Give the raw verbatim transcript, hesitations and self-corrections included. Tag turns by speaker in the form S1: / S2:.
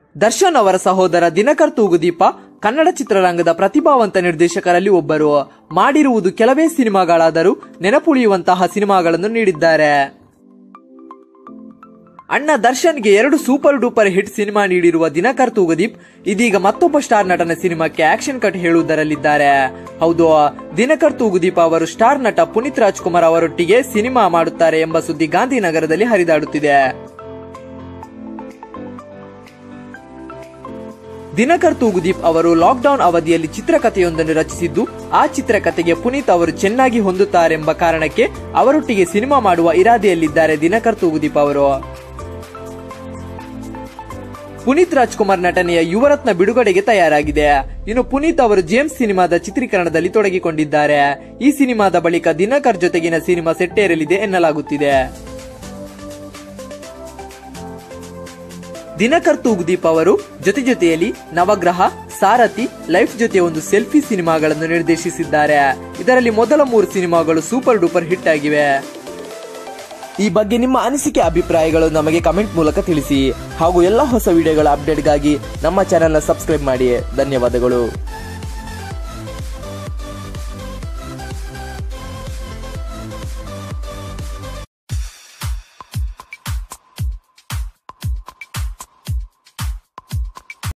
S1: ದರ್ಶನ್ ಅವರ ಸಹೋದರ ದಿನಕರ್ ತೂಗುದೀಪ ಕನ್ನಡ ಚಿತ್ರರಂಗದ ಪ್ರತಿಭಾವಂತ ನಿರ್ದೇಶಕರಲ್ಲಿ ಒಬ್ಬರು. ಮಾಡಿರುವುದು ಕೆಲವೇ ಸಿನಿಮಾಗಳಾದರೂ ನೆನಪುಳಿಯುವಂತಹ ಸಿನಿಮಾಗಳನ್ನು ನೀಡಿದ್ದಾರೆ. ಅಣ್ಣ ದರ್ಶನ್ಗೆ ಎರಡು ಸೂಪರ್ ಡೂಪರ್ ಹಿಟ್ ಸಿನಿಮಾ ನೀಡಿರುವ ದಿನಕರ್ ತೂಗುದೀಪ್ ಇದೀಗ ಮತ್ತೊಬ್ಬ ಸ್ಟಾರ್ ನಟನ ಸಿನಿಮಾಕ್ಕೆ ಆಕ್ಷನ್ ಕಟ್ ಹೇಳುವುದರಲ್ಲಿದ್ದಾರೆ. ಹೌದು, ದಿನಕರ್ ತೂಗುದೀಪ್ ಅವರು ಸ್ಟಾರ್ ನಟ ಪುನೀತ್ ರಾಜ್ಕುಮಾರ್ ಅವರೊಟ್ಟಿಗೆ ಸಿನಿಮಾ ಮಾಡುತ್ತಾರೆ ಎಂಬ ಸುದ್ದಿ ಗಾಂಧಿನಗರದಲ್ಲಿ ಹರಿದಾಡುತ್ತಿದೆ. ದಿನಕರ್ ತೂಗುದೀಪ್ ಅವರು ಲಾಕ್ಡೌನ್ ಅವಧಿಯಲ್ಲಿ ಚಿತ್ರಕಥೆಯೊಂದನ್ನು ರಚಿಸಿದ್ದು, ಆ ಚಿತ್ರಕಥೆಗೆ ಪುನೀತ್ ಅವರು ಚೆನ್ನಾಗಿ ಹೊಂದುತ್ತಾರೆಂಬ ಕಾರಣಕ್ಕೆ ಅವರೊಟ್ಟಿಗೆ ಸಿನಿಮಾ ಮಾಡುವ ಇರಾದೆಯಲ್ಲಿದ್ದಾರೆ ದಿನಕರ್ ತೂಗುದೀಪ್ ಅವರು. ಪುನೀತ್ ರಾಜ್ಕುಮಾರ್ ನಟನೆಯ ಯುವರತ್ನ ಬಿಡುಗಡೆಗೆ ತಯಾರಾಗಿದೆ. ಇನ್ನು ಪುನೀತ್ ಅವರು ಜೇಮ್ಸ್ ಸಿನಿಮಾದ ಚಿತ್ರೀಕರಣದಲ್ಲಿ ತೊಡಗಿಕೊಂಡಿದ್ದಾರೆ. ಈ ಸಿನಿಮಾದ ಬಳಿಕ ದಿನಕರ್ ಜೊತೆಗಿನ ಸಿನಿಮಾ ಸೆಟ್ಟೇರಲಿದೆ ಎನ್ನಲಾಗುತ್ತಿದೆ. ದಿನಕರ್ ತೂಗುದೀಪ್ ಅವರು ಜೊತೆ ಜೊತೆಯಲ್ಲಿ ನವಗ್ರಹ, ಸಾರಥಿ, ಲೈಫ್ ಜೊತೆ ಒಂದು ಸೆಲ್ಫಿ ಸಿನಿಮಾಗಳನ್ನು ನಿರ್ದೇಶಿಸಿದ್ದಾರೆ. ಇದರಲ್ಲಿ ಮೊದಲ ಮೂರು ಸಿನಿಮಾಗಳು ಸೂಪರ್ ಡೂಪರ್ ಹಿಟ್ ಆಗಿವೆ. ಈ ಬಗ್ಗೆ ನಿಮ್ಮ ಅನಿಸಿಕೆ ಅಭಿಪ್ರಾಯಗಳು ನಮಗೆ ಕಮೆಂಟ್ ಮೂಲಕ ತಿಳಿಸಿ. ಹಾಗೂ ಎಲ್ಲ ಹೊಸ ವಿಡಿಯೋಗಳ ಅಪ್ಡೇಟ್ಗಾಗಿ ನಮ್ಮ ಚಾನೆಲ್ನ ಸಬ್ಸ್ಕ್ರೈಬ್ ಮಾಡಿ. ಧನ್ಯವಾದಗಳು.